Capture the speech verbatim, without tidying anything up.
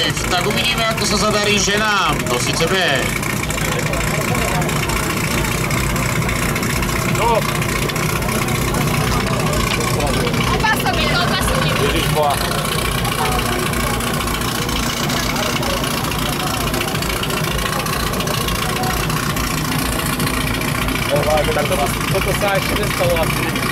koniec. Tak uvidíme, ako sa zadarí ženám. To síce B. No. Opasovie, opasovie. Ježiš boha. Tak toto, toto sa ešte nestalo asi.